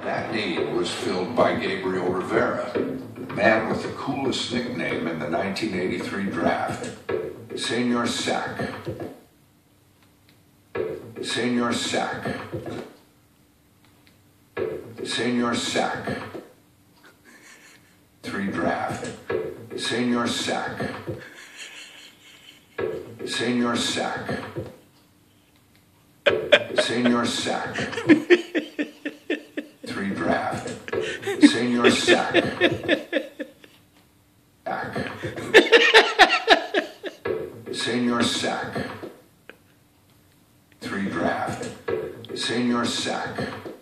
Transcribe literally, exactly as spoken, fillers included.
That need was filled by Gabriel Rivera, the man with the coolest nickname in the nineteen eighty-three draft, Senor Sack. Senor Sack. Senor Sack. Three draft. Senor Sack. Senor Sack. Senor Sack. Three draft. Senor Sack. Sack. Senor Sack. Three draft. Senor Sack.